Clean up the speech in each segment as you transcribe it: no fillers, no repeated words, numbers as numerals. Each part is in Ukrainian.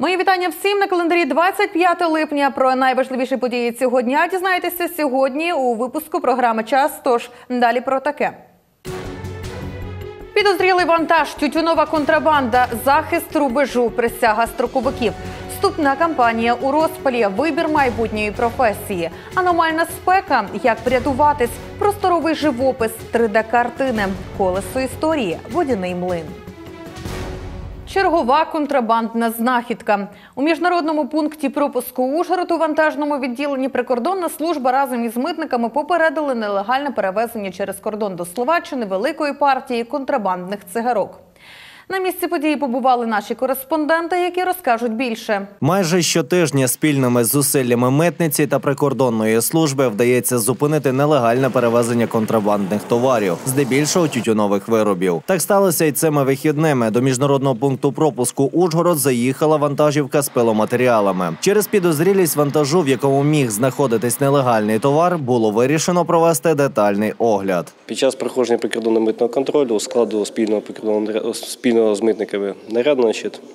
Мої вітання всім на календарі 25 липня. Про найважливіші події цього дня дізнаєтеся сьогодні у випуску програми «Час». Тож далі про таке. Підозрілий вантаж, тютюнова контрабанда, захист рубежу, присяга строковиків. Вступна кампанія у розпалі, вибір майбутньої професії, аномальна спека, як врятуватись, просторовий живопис, 3D-картини, колесо історії, водяний млин. Чергова контрабандна знахідка. У міжнародному пункті пропуску Ужгород у вантажному відділенні прикордонна служба разом із митниками попередили нелегальне перевезення через кордон до Словаччини великої партії контрабандних цигарок. На місці події побували наші кореспонденти, які розкажуть більше. Майже щотижня спільними зусиллями митниці та прикордонної служби вдається зупинити нелегальне перевезення контрабандних товарів, здебільшого тютюнових виробів. Так сталося й цими вихідними. До міжнародного пункту пропуску Ужгород заїхала вантажівка з пиломатеріалами. Через підозрілість вантажу, в якому міг знаходитись нелегальний товар, було вирішено провести детальний огляд. Під час проходження прикордонного митного контролю у складу спільного з митниками наряду,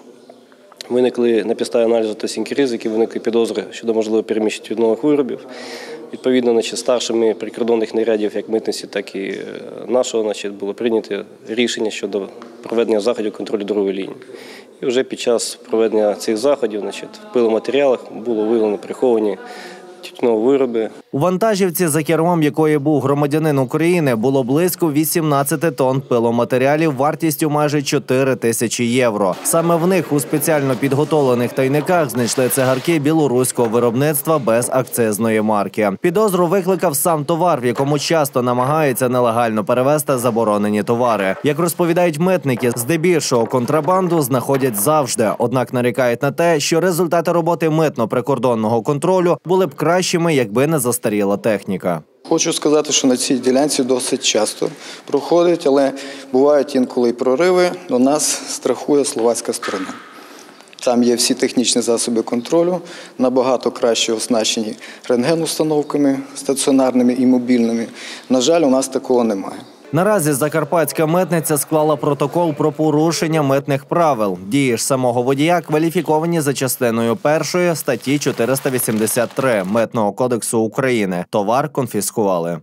виникли на підставі аналізу та оцінки ризиків, виникли підозри щодо можливого переміщення тютюнових виробів. Відповідно, старшими прикордонних нарядів, як митниці, так і нашого, було прийнято рішення щодо проведення заходів контролю другої лінії. І вже під час проведення цих заходів в пиломатеріалах було виявлено приховані тютюнові вироби. У вантажівці, за кермом якої був громадянин України, було близько 18 тонн пиломатеріалів вартістю майже 4 тисячі євро. Саме в них у спеціально підготовлених тайниках знайшли цигарки білоруського виробництва без акцизної марки. Підозру викликав сам товар, в якому часто намагаються нелегально перевезти заборонені товари. Як розповідають митники, здебільшого контрабанду знаходять завжди, однак нарікають на те, що результати роботи митно-прикордонного контролю були б кращими, якби не застаріла техніка. Хочу сказати, що на цій ділянці досить часто проходить, але бувають інколи й прориви. До нас страхує словацька сторона. Там є всі технічні засоби контролю, набагато краще оснащені рентген-установками стаціонарними і мобільними. На жаль, у нас такого немає. Наразі закарпатська митниця склала протокол про порушення митних правил. Дії ж самого водія кваліфіковані за частиною 1 статті 483 Митного кодексу України. Товар конфіскували.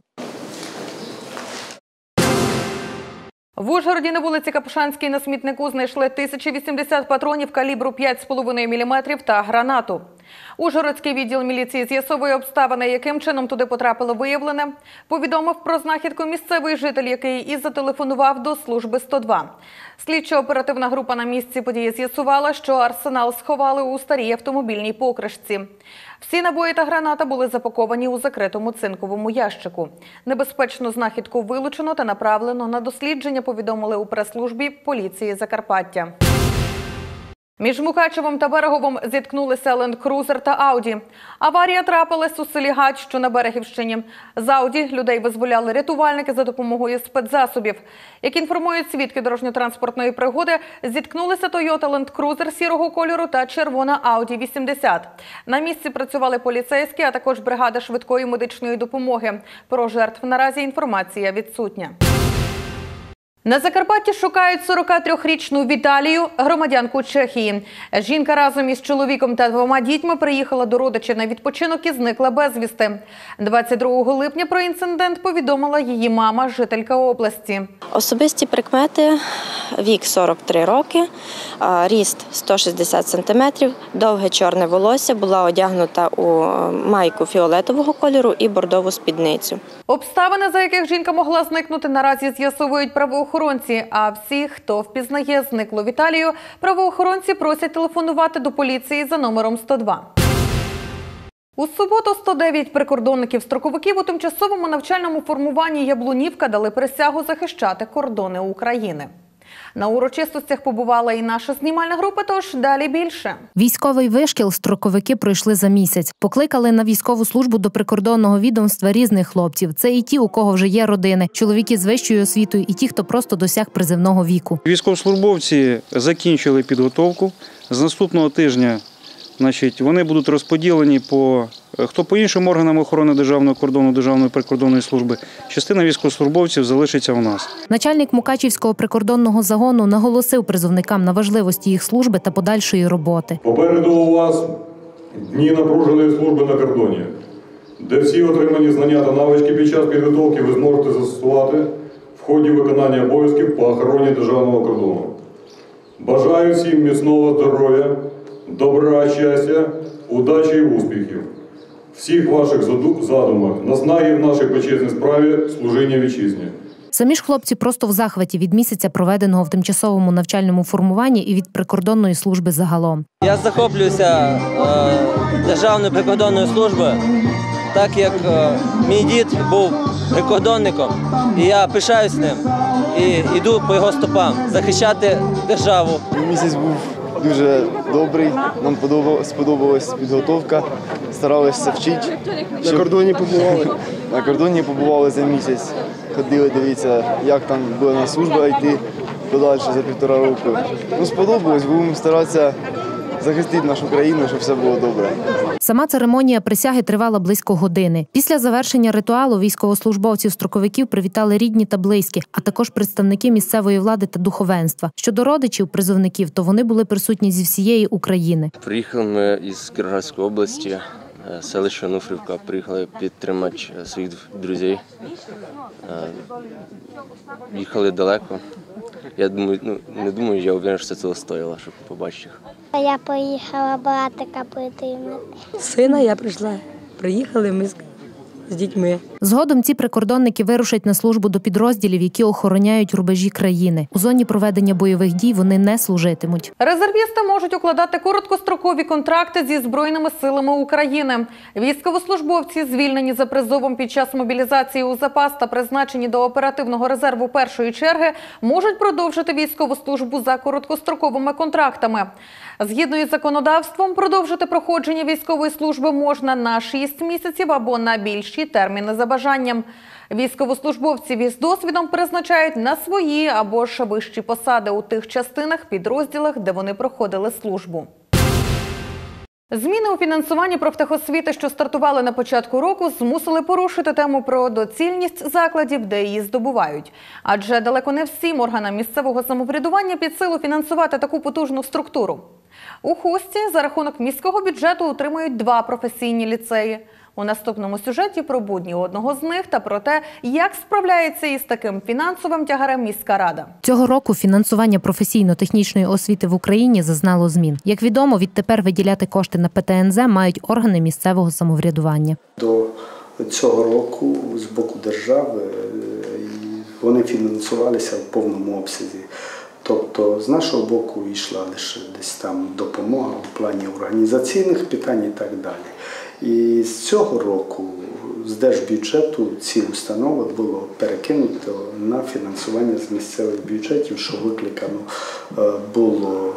В Ужгороді на вулиці Капушанській на смітнику знайшли 1080 патронів калібру 5,5 мм та гранату. Ужгородський відділ міліції з'ясовує обставини, яким чином туди потрапило виявлене. Повідомив про знахідку місцевий житель, який і зателефонував до служби 102. Слідчо-оперативна група на місці події з'ясувала, що арсенал сховали у старій автомобільній покришці. Всі набої та граната були запаковані у закритому цинковому ящику. Небезпечну знахідку вилучено та направлено на дослідження, повідомили у прес-службі поліції Закарпаття. Між Мукачевом та Береговом зіткнулися ленд-крузер та Ауді. Аварія трапилась у селі Гач, що на Берегівщині. З Ауді людей визволяли рятувальники за допомогою спецзасобів. Як інформують свідки дорожньо-транспортної пригоди, зіткнулися Toyota ленд-крузер сірого кольору та червона Ауді 80. На місці працювали поліцейські, а також бригада швидкої медичної допомоги. Про жертв наразі інформація відсутня. На Закарпатті шукають 43-річну Віталію, громадянку Чехії. Жінка разом із чоловіком та 2 дітьми приїхала до родичів на відпочинок і зникла безвісти. 22 липня про інцидент повідомила її мама, жителька області. Особисті прикмети – вік 43 роки, ріст 160 см, довге чорне волосся, була одягнута у майку фіолетового кольору і бордову спідницю. Обставини, за яких жінка могла зникнути, наразі з'ясовують правоохоронці. А всіх, хто впізнає зниклу Віталію, правоохоронці просять телефонувати до поліції за номером 102. У суботу 109 прикордонників-строковиків у тимчасовому навчальному формуванні «Яблунівка» дали присягу захищати кордони України. На урочистостях побувала і наша знімальна група, тож далі більше. Військовий вишкіл строковики пройшли за місяць. Покликали на військову службу до прикордонного відомства різних хлопців. Це і ті, у кого вже є родини, чоловіки з вищою освітою, і ті, хто просто досяг призивного віку. Військовослужбовці закінчили підготовку. З наступного тижня Значить, вони будуть розподілені хто по іншим органам охорони державного кордону, Державної прикордонної служби. Частина військовослужбовців залишиться у нас. Начальник Мукачівського прикордонного загону наголосив призовникам на важливості їх служби та подальшої роботи. Попереду у вас дні напруженої служби на кордоні, де всі отримані знання та навички під час підготовки ви зможете застосувати в ході виконання обов'язків по охороні державного кордону. Бажаю всім міцного здоров'я, добра, щастя, удачі і успіхів. Всіх ваших задумах, наснаги в нашій почесній справі служіння вітчизні. Самі ж хлопці просто в захваті від місяця, проведеного в тимчасовому навчальному формуванні, і від прикордонної служби загалом. Я захоплююся Державною прикордонною службою, так як мій дід був прикордонником, і я пишаюсь ним і йду по його стопам захищати державу. Місяць був дуже добрий, нам сподобалась підготовка, старалися вчити. На кордоні побували? На кордоні побували за місяць, ходили дивитися, як там буде на служба йти подальше за 1,5 року. Сподобалось, будемо старатися захистити нашу країну, щоб все було добре. Сама церемонія присяги тривала близько години. Після завершення ритуалу військовослужбовців-строковиків привітали рідні та близькі, а також представники місцевої влади та духовенства. Щодо родичів призовників, то вони були присутні зі всієї України. Приїхали ми із Кіровоградської області, селище Онуфрівка. Приїхали підтримати своїх друзів. Їхали далеко. Я думаю, не думаю, я впевнений, що це цього стоїло, щоб побачити їх. Я поїхала братика підтримати. Сина я прийшла. Приїхали ми з дітьми. Згодом ці прикордонники вирушать на службу до підрозділів, які охороняють рубежі країни. У зоні проведення бойових дій вони не служитимуть. Резервісти можуть укладати короткострокові контракти зі Збройними силами України. Військовослужбовці, звільнені за призовом під час мобілізації у запас та призначені до оперативного резерву першої черги, можуть продовжити військову службу за короткостроковими контрактами. Згідно із законодавством, продовжити проходження військової служби можна на 6 місяців або на більші терміни за бажанням. Військовослужбовців із досвідом призначають на свої або ж вищі посади у тих частинах, підрозділах, де вони проходили службу. Зміни у фінансуванні профтехосвіти, що стартували на початку року, змусили порушити тему про доцільність закладів, де її здобувають. Адже далеко не всім органам місцевого самоврядування під силу фінансувати таку потужну структуру. У Хусті за рахунок міського бюджету утримують 2 професійні ліцеї. У наступному сюжеті про будні одного з них та про те, як справляється із таким фінансовим тягарем міська рада. Цього року фінансування професійно-технічної освіти в Україні зазнало змін. Як відомо, відтепер виділяти кошти на ПТНЗ мають органи місцевого самоврядування. До цього року з боку держави вони фінансувалися в повному обсязі. Тобто з нашого боку йшла лише десь там допомога в плані організаційних питань і так далі. І з цього року з держбюджету ці установи було перекинуто на фінансування з місцевих бюджетів, що викликано було,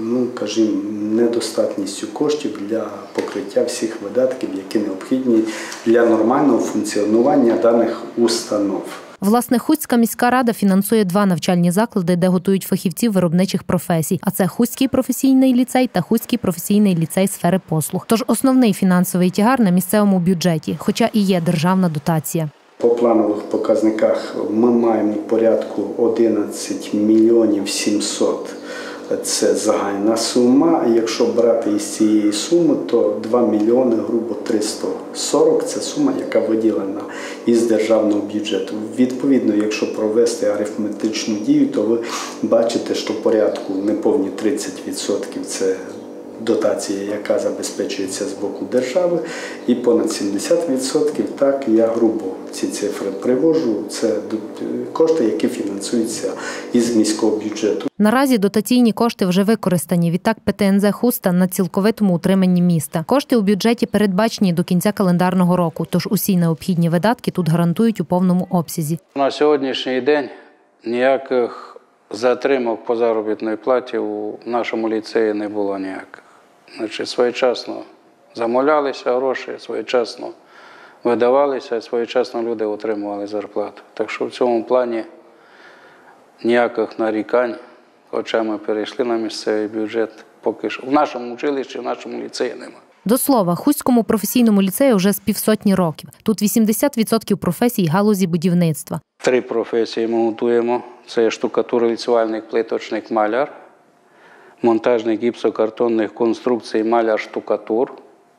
недостатністю коштів для покриття всіх видатків, які необхідні для нормального функціонування даних установ. Власне, Хустська міська рада фінансує 2 навчальні заклади, де готують фахівців виробничих професій. А це Хустський професійний ліцей та Хустський професійний ліцей сфери послуг. Тож основний фінансовий тягар на місцевому бюджеті, хоча і є державна дотація. По планових показниках ми маємо порядку 11 мільйонів 700. Це загальна сума. Якщо брати із цієї суми, то 2 мільйони, грубо 340 – це сума, яка виділена із державного бюджету. Відповідно, якщо провести арифметичну дію, то ви бачите, що порядку неповні 30% – це дотація, яка забезпечується з боку держави, і понад 70%, так, я грубо ці цифри привожу, це кошти, які фінансуються із міського бюджету. Наразі дотаційні кошти вже використані. Відтак ПТНЗ «Хуста» на цілковитому утриманні міста. Кошти у бюджеті передбачені до кінця календарного року, тож усі необхідні видатки тут гарантують у повному обсязі. На сьогоднішній день ніяких затримок по заробітній платі у нашому ліцеї не було ніяких. Значить, своєчасно замовлялися гроші, своєчасно видавалися, своєчасно люди отримували зарплату. Так що в цьому плані ніяких нарікань, хоча ми перейшли на місцевий бюджет, поки що. В нашому училищі, в нашому ліцеї немає. До слова, Хуському професійному ліцею вже з півсотні років. Тут 80% професій галузі будівництва. 3 професії ми готуємо. Це штукатур, ліцювальник, плиточник, маляр, монтажник гіпсокартонних конструкцій, маляр, штукатур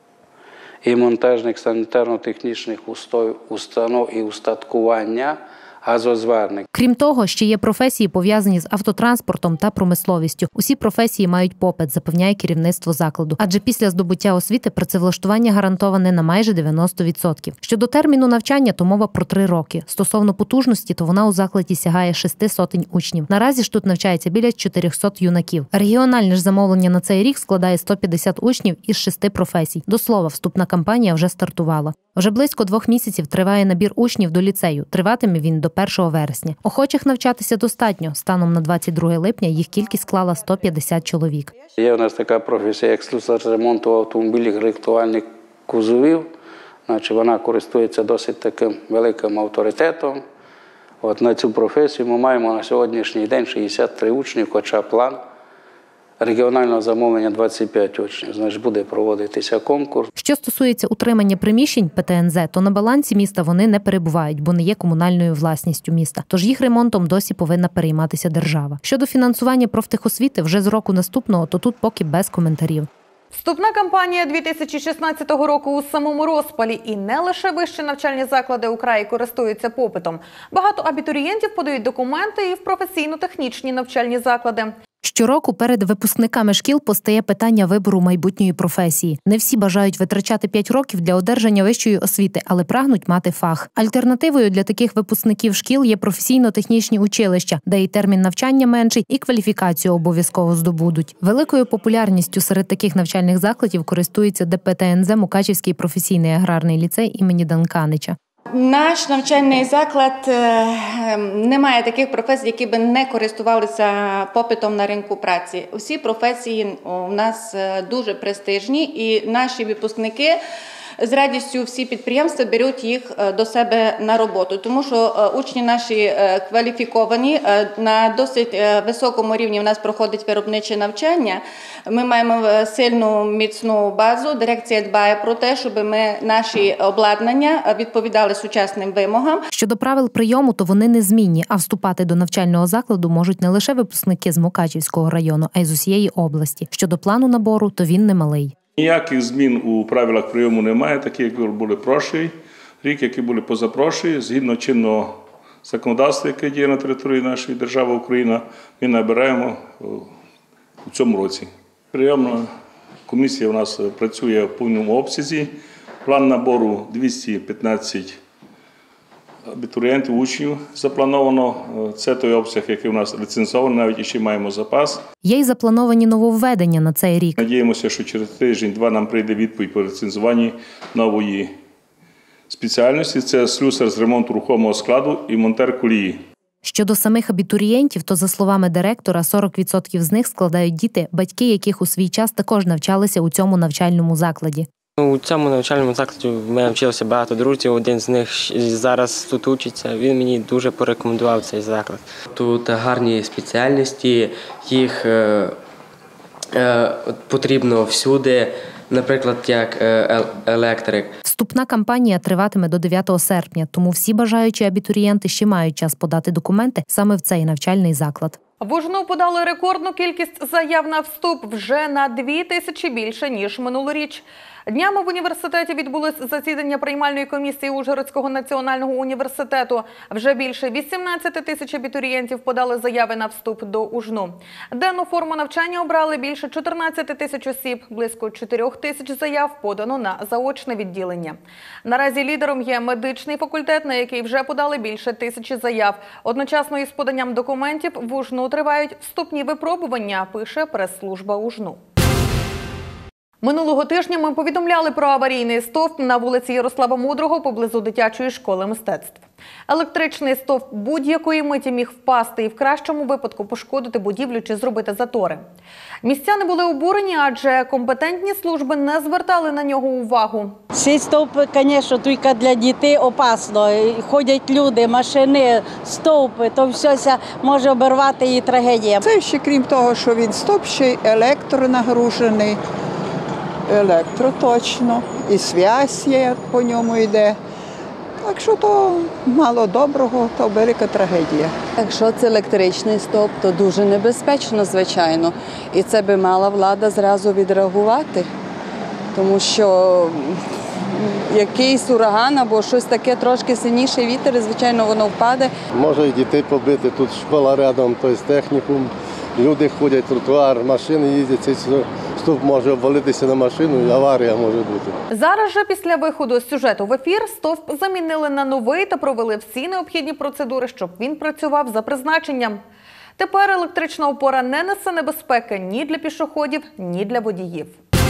і монтажник санітарно-технічних установ і устаткування, газозварник. Крім того, ще є професії, пов'язані з автотранспортом та промисловістю. Усі професії мають попит, запевняє керівництво закладу. Адже після здобуття освіти працевлаштування гарантоване на майже 90%. Щодо терміну навчання, то мова про 3 роки. Стосовно потужності, то вона у закладі сягає 600 учнів. Наразі ж тут навчається біля 400 юнаків. Регіональне ж замовлення на цей рік складає 150 учнів із 6 професій. До слова, вступна кампанія вже стартувала. Вже близько 2 місяців триває набір учнів до ліцею. Триватиме він до 1 вересня. Охочих навчатися достатньо. Станом на 22 липня їх кількість склала 150 чоловік. Є у нас така професія, як слюсар ремонту автомобілів, рихтувальник кузовів. Вона користується досить таким великим авторитетом. На цю професію ми маємо на сьогоднішній день 63 учнів, хоча план регіонального замовлення 25 учнів. Значить, буде проводитися конкурс. Що стосується утримання приміщень ПТНЗ, то на балансі міста вони не перебувають, бо не є комунальною власністю міста. Тож їх ремонтом досі повинна перейматися держава. Щодо фінансування профтехосвіти вже з року наступного, то тут поки без коментарів. Вступна кампанія 2016 року у самому розпалі. І не лише вищі навчальні заклади у краї користуються попитом. Багато абітурієнтів подають документи і в професійно-технічні навчальні заклади. Щороку перед випускниками шкіл постає питання вибору майбутньої професії. Не всі бажають витрачати 5 років для одержання вищої освіти, але прагнуть мати фах. Альтернативою для таких випускників шкіл є професійно-технічні училища, де і термін навчання менший, і кваліфікацію обов'язково здобудуть. Великою популярністю серед таких навчальних закладів користується ДПТНЗ Мукачівський професійний аграрний ліцей імені Данканича. Наш навчальний заклад не має таких професій, які би не користувалися попитом на ринку праці. Усі професії у нас дуже престижні, і наші випускники з радістю всі підприємства беруть їх до себе на роботу, тому що учні наші кваліфіковані, на досить високому рівні в нас проходить виробниче навчання. Ми маємо сильну, міцну базу, дирекція дбає про те, щоб наші обладнання відповідали сучасним вимогам. Щодо правил прийому, то вони незмінні, а вступати до навчального закладу можуть не лише випускники з Мукачівського району, а й з усієї області. Щодо плану набору, то він немалий. Ніяких змін у правилах прийому немає, такі, як були прошлий рік, які були позапрошлий. Згідно чинного законодавства, яке діє на території нашої держави Україна, ми набираємо у цьому році. Прийомна комісія у нас працює в повному обсязі. План набору 215 абітурієнтів, учнів заплановано. Це той обсяг, який у нас ліцензований, навіть ще маємо запас. Є й заплановані нововведення на цей рік. Надіємося, що через тиждень-два нам прийде відповідь по ліцензуванні нової спеціальності. Це слюсар з ремонту рухомого складу і монтер колії. Щодо самих абітурієнтів, то, за словами директора, 40% з них складають діти, батьки яких у свій час також навчалися у цьому навчальному закладі. У цьому навчальному закладі в мене вчилося багато друзів, один з них зараз тут учиться, він мені дуже порекомендував цей заклад. Тут гарні спеціальності, їх потрібно всюди, наприклад, як електрик. Вступна кампанія триватиме до 9 серпня, тому всі бажаючі абітурієнти ще мають час подати документи саме в цей навчальний заклад. В Ужну подали рекордну кількість заяв на вступ, вже на 2000 більше, ніж минулоріч. Днями в університеті відбулось засідання приймальної комісії Ужгородського національного університету. Вже більше 18 тисяч абітурієнтів подали заяви на вступ до Ужну. Денну форму навчання обрали більше 14 тисяч осіб, близько 4 тисяч заяв подано на заочне відділення. Наразі лідером є медичний факультет, на який вже подали більше 1000 заяв. Одночасно із поданням документів в Ужну тривають вступні випробування, пише прес-служба Ужну. Минулого тижня ми повідомляли про аварійний стовп на вулиці Ярослава Мудрого поблизу дитячої школи мистецтв. Електричний стовп будь-якої миті міг впасти і в кращому випадку пошкодити будівлю чи зробити затори. Містяни були обурені, адже компетентні служби не звертали на нього увагу. Цей стовп, звісно, тільки для дітей опасно. Ходять люди, машини, стовпи, то все може обірвати і трагедія. Це ще крім того, що він стовп, ще й електронагружений. Електро точно, і зв'язь є, по ньому йде. Так що то мало доброго, то велика трагедія. Якщо це електричний стовп, то дуже небезпечно, звичайно. І це би мала влада зразу відреагувати, тому що якийсь ураган або щось таке, трошки сильніший вітер, і, звичайно, воно впаде. Може і дітей побити, тут школа рядом, тобто технікум. Люди ходять, тротуар, машини їздять, цей стовп може обвалитися на машину і аварія може бути. Зараз же після виходу з сюжету в ефір стовп замінили на новий та провели всі необхідні процедури, щоб він працював за призначенням. Тепер електрична опора не несе небезпеки ні для пішоходів, ні для водіїв.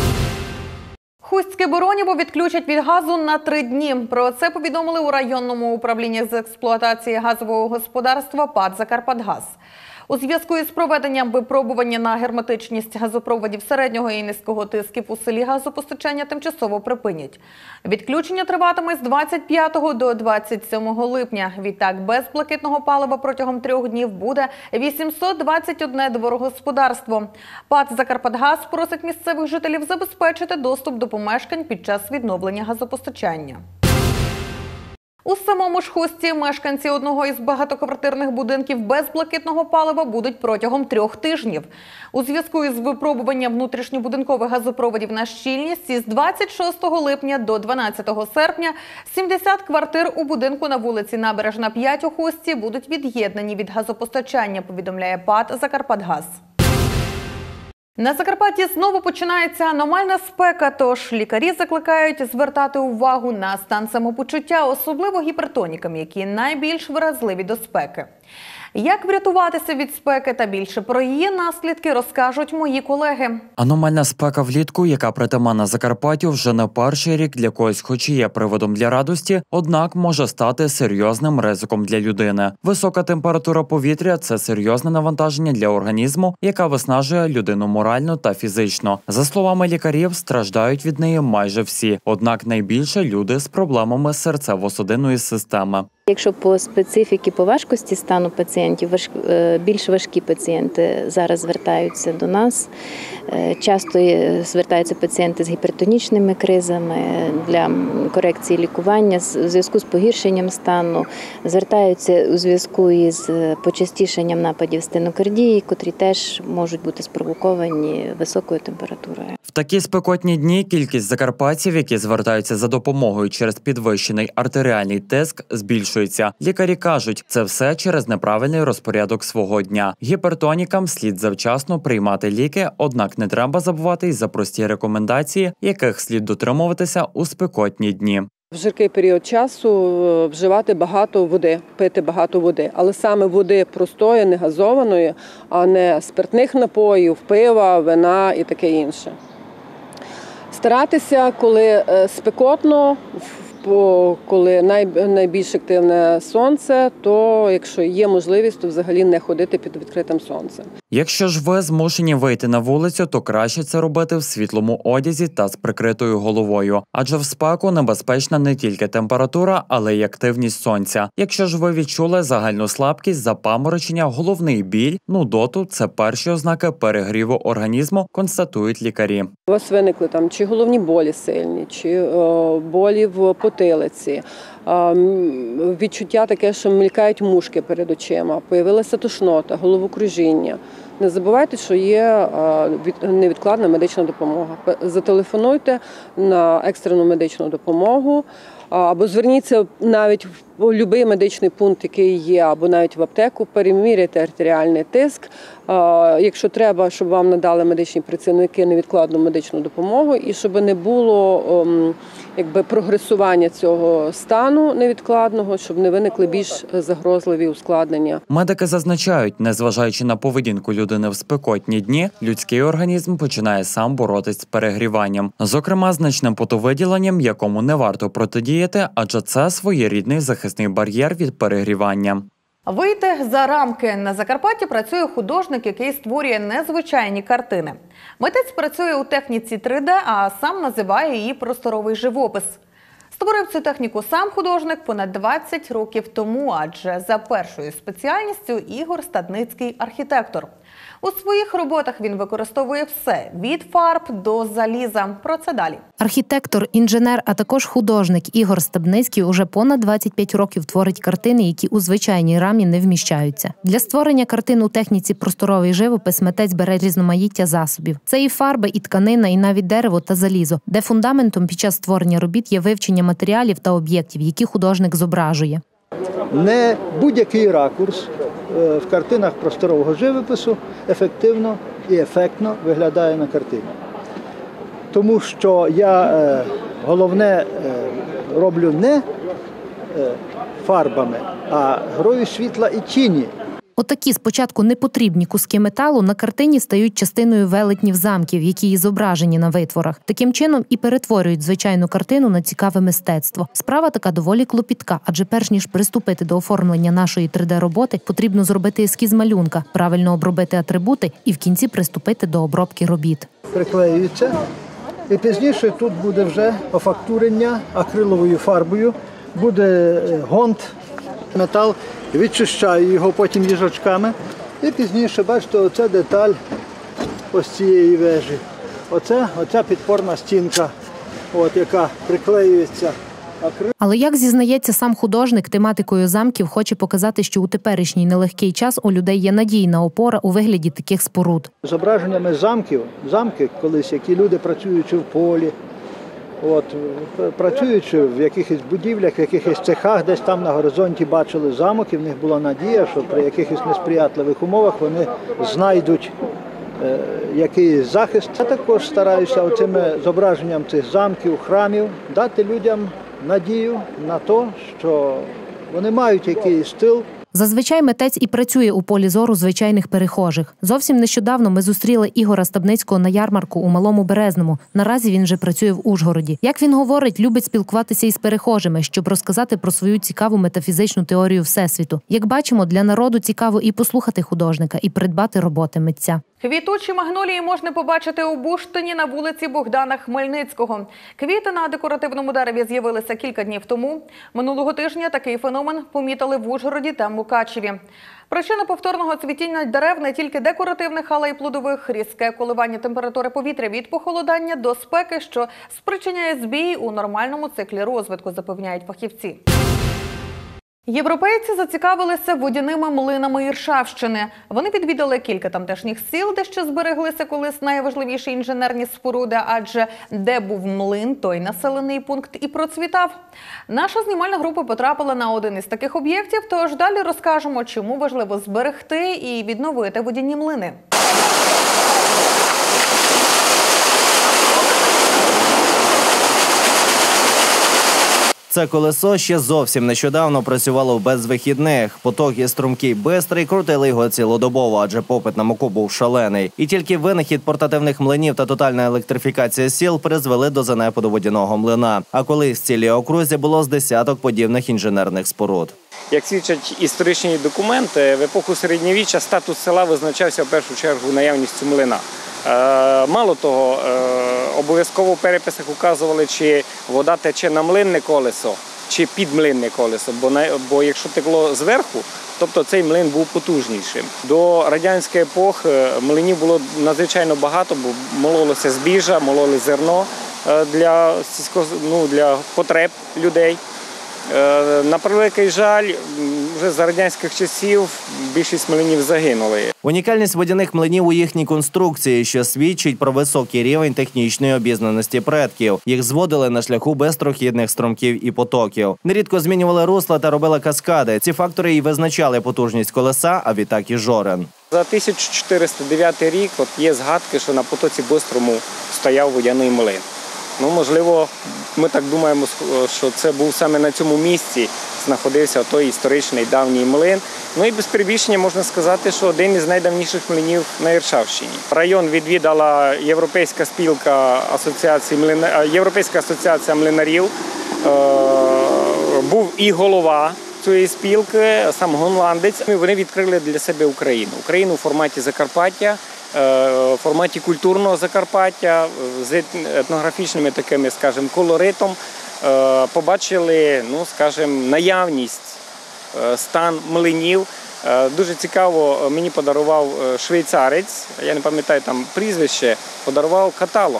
Хустське Бороніво відключать від газу на 3 дні. Про це повідомили у районному управлінні з експлуатації газового господарства ПАТ «Закарпатгаз». У зв'язку із проведенням випробування на герметичність газопроводів середнього і низького тисків у селі газопостачання тимчасово припинять. Відключення триватиме з 25 до 27 липня. Відтак без блакитного палива протягом 3 днів буде 821 дворогосподарство. ПАТ «Закарпатгаз» просить місцевих жителів забезпечити доступ до помешкань під час відновлення газопостачання. У самому ж Хусті мешканці одного із багатоквартирних будинків без блакитного палива будуть протягом 3 тижнів. У зв'язку із випробуванням внутрішньобудинкових газопроводів на щільність із 26 липня до 12 серпня 70 квартир у будинку на вулиці Набережна 5 у Хусті будуть від'єднані від газопостачання, повідомляє ПАТ «Закарпатгаз». На Закарпатті знову починається аномальна спека, тож лікарі закликають звертати увагу на стан самопочуття, особливо гіпертонікам, які найбільш вразливі до спеки. Як врятуватися від спеки та більше про її наслідки розкажуть мої колеги. Аномальна спека влітку, яка притаманна Закарпаттю вже не перший рік, для когось хоч і є приводом для радості, однак може стати серйозним ризиком для людини. Висока температура повітря – це серйозне навантаження для організму, яка виснажує людину морально та фізично. За словами лікарів, страждають від неї майже всі, однак найбільше люди з проблемами серцево-судинної системи. Якщо по специфіці, по важкості стану пацієнтів, більш важкі пацієнти зараз звертаються до нас. Часто звертаються пацієнти з гіпертонічними кризами для корекції лікування, у зв'язку з погіршенням стану, звертаються у зв'язку із почастішенням нападів стенокардії, котрі теж можуть бути спровоковані високою температурою. В такі спекотні дні кількість закарпатців, які звертаються за допомогою через підвищений артеріальний тиск, збільшується. Лікарі кажуть, це все через неправильний розпорядок свого дня. Гіпертонікам слід завчасно приймати ліки, однак не треба забувати й за прості рекомендації, яких слід дотримуватися у спекотні дні. В жаркий період часу вживати багато води, пити багато води, але саме води простої, не газованої, а не спиртних напоїв, пива, вина і таке інше. Старатися, коли спекотно, коли найбільш активне сонце, то якщо є можливість, то взагалі не ходити під відкритим сонцем. Якщо ж ви змушені вийти на вулицю, то краще це робити в світлому одязі та з прикритою головою. Адже в спеку небезпечна не тільки температура, але й активність сонця. Якщо ж ви відчули загальну слабкість, запаморочення, головний біль, нудоту – це перші ознаки перегріву організму, констатують лікарі. У вас виникли там чи головні болі сильні, чи болі в потилиці, відчуття таке, що мелькають мушки перед очима, появилася тошнота, головокружіння. Не забувайте, що є невідкладна медична допомога. Зателефонуйте на екстрену медичну допомогу або зверніться навіть будь-який медичний пункт, який є, або навіть в аптеку, переміряти артеріальний тиск. Якщо треба, щоб вам надали медичні працівники невідкладну медичну допомогу і щоб не було прогресування цього стану невідкладного, щоб не виникли більш загрозливі ускладнення. Медики зазначають, незважаючи на поведінку людини в спекотні дні, людський організм починає сам боротись з перегріванням. Зокрема, значним потовиділенням, якому не варто протидіяти, адже це своєрідний захисний бар'єр від перегрівання. Вийти за рамки. На Закарпатті працює художник, який створює незвичайні картини. Митець працює у техніці 3D, а сам називає її просторовий живопис. Створив цю техніку сам художник понад 20 років тому, адже за першою спеціальністю Ігор Стадницький – архітектор. У своїх роботах він використовує все – від фарб до заліза. Про це далі. Архітектор, інженер, а також художник Ігор Стадницький уже понад 25 років творить картини, які у звичайній рамі не вміщаються. Для створення картин у техніці просторовий живопис митець бере різноманіття засобів. Це і фарби, і тканина, і навіть дерево та залізо, де фундаментом під час створення робіт є вивчення матеріалів та об'єктів, які художник зображує. Не будь-який ракурс в картинах просторового живопису ефективно і ефектно виглядає на картині. Тому що я головне роблю не фарбами, а грою світла і тіні. Отакі спочатку непотрібні куски металу на картині стають частиною велетнів замків, які і зображені на витворах. Таким чином і перетворюють звичайну картину на цікаве мистецтво. Справа така доволі клопітка, адже перш ніж приступити до оформлення нашої 3D-роботи, потрібно зробити ескіз малюнка, правильно обробити атрибути і в кінці приступити до обробки робіт. Приклеюється, і пізніше тут буде вже офактурення акриловою фарбою, буде гонт, метал, відчищаю його потім їжачками. І пізніше, бачите, оця деталь ось цієї вежі. Оця підпорна стінка, яка приклеюється. Але, як зізнається сам художник, тематикою замків хоче показати, що у теперішній нелегкий час у людей є надійна опора у вигляді таких споруд. Зображеннями замки колись, які люди, працюючи в полі, працюючи в якихось будівлях, в якихось цехах, десь там на горизонті бачили замок, і в них була надія, що при якихось несприятливих умовах вони знайдуть якийсь захист. Я також стараюся оцими зображенням цих замків, храмів дати людям надію на те, що вони мають якийсь стиль. Зазвичай митець і працює у полі зору звичайних перехожих. Зовсім нещодавно ми зустріли Ігора Стадницького на ярмарку у Малому Березному. Наразі він вже працює в Ужгороді. Як він говорить, любить спілкуватися із перехожими, щоб розказати про свою цікаву метафізичну теорію Всесвіту. Як бачимо, для народу цікаво і послухати художника, і придбати роботи митця. Квітучі магнолії можна побачити у Буштині на вулиці Богдана Хмельницького. Квіти на декоративному дереві з'явилися кілька днів тому. Минулого тижня такий феномен помітили в Ужгороді та Мукачеві. Причина повторного цвітіння дерев не тільки декоративних, але й плодових – різке коливання температури повітря від похолодання до спеки, що спричиняє збій у нормальному циклі розвитку, запевняють фахівці. Європейці зацікавилися водяними млинами Іршавщини. Вони відвідали кілька тамтешніх сіл, де ще збереглися колись найважливіші інженерні споруди, адже де був млин, той населений пункт і процвітав. Наша знімальна група потрапила на один із таких об'єктів, тож далі розкажемо, чому важливо зберегти і відновити водяні млини. Це колесо ще зовсім нещодавно працювало без вихідних. Потоки струмкі бистрий, крутили його цілодобово, адже попит на муку був шалений. І тільки винахід портативних млинів та тотальна електрифікація сіл призвели до занепаду водяного млина. А колись в цілій окрузі було з десяток подібних інженерних споруд. Як свідчать історичні документи, в епоху середньовіччя статус села визначався в першу чергу наявністю млина. Мало того, обов'язково в переписах указували, чи вода тече на млинне колесо, чи під млинне колесо, бо якщо текло зверху, тобто цей млин був потужнішим. До радянської епохи млинів було надзвичайно багато, бо мололося збіжжя, мололи зерно для потреб людей. На превеликий жаль, вже за радянських часів більшість млинів загинули. Унікальність водяних млинів у їхній конструкції, що свідчить про високий рівень технічної обізнаності предків. Їх зводили на шляху безпрохідних струмків і потоків. Нерідко змінювали русла та робили каскади. Ці фактори і визначали потужність колеса, а відтак і жорен. За 1409 рік є згадки, що на потоці Бистрому стояв водяний млин. Можливо, ми так думаємо, що це був саме на цьому місці знаходився той історичний давній млин. І без перебільшення можна сказати, що один із найдавніших млинів на Іршавщині. Район відвідала Європейська спілка Європейська асоціація млинарів. Був і голова цієї спілки, сам голландець. Вони відкрили для себе Україну. Україну в форматі Закарпаття, в форматі культурного Закарпаття, з етнографічними такими, скажімо, колоритом. Побачили, наявність, стан млинів. Дуже цікаво, мені подарував швейцарець, я не пам'ятаю там прізвище, подарував каталог.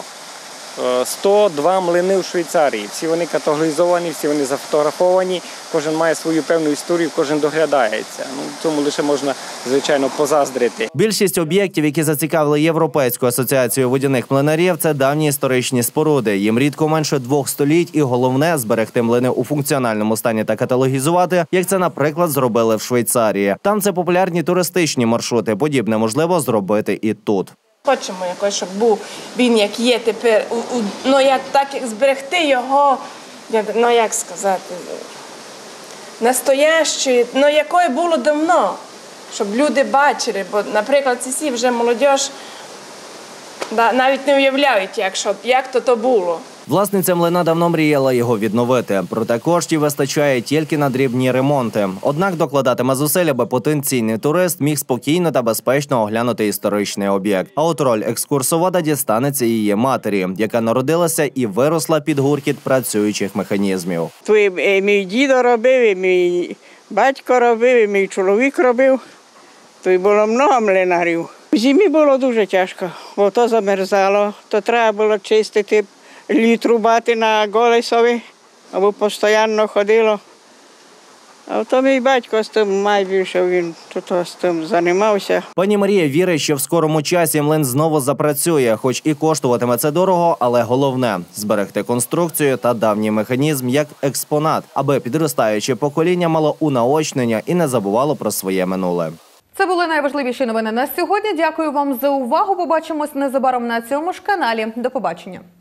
102 млини в Швейцарії. Всі вони каталогізовані, всі вони зафотографовані, кожен має свою певну історію, кожен доглядається. Цьому лише можна, звичайно, позаздрити. Більшість об'єктів, які зацікавили Європейську асоціацію водяних млинарів, це давні історичні споруди. Їм рідко менше 2 століть і головне – зберегти млини у функціональному стані та каталогізувати, як це, наприклад, зробили в Швейцарії. Там це популярні туристичні маршрути. Подібне можливо зробити і тут. Хочемо якось, щоб був він, як є тепер, як зберегти його, як сказати, настоящою, якою було давно, щоб люди бачили, бо, наприклад, ці вже молодь навіть не уявляють, як то було. Власниця млина давно мріяла його відновити, проте коштів вистачає тільки на дрібні ремонти. Однак докладатиме зусиль, аби потенційний турист міг спокійно та безпечно оглянути історичний об'єкт. А от роль екскурсовода дістанеться її матері, яка народилася і виросла під гуркіт працюючих механізмів. І мій дідо робив, і мій батько робив, і мій чоловік робив. То було багато млинарів. В зимі було дуже тяжко, бо то замерзало, то треба було чистити, рубати на колесові, або постійно ходило. А то мій батько з тим найбільше він з тим займався. Пані Марія вірить, що в скорому часі млин знову запрацює, хоч і коштуватиме це дорого, але головне – зберегти конструкцію та давній механізм як експонат, аби підростаюче покоління мало унаочнення і не забувало про своє минуле. Це були найважливіші новини на сьогодні. Дякую вам за увагу. Побачимось незабаром на цьому ж каналі. До побачення.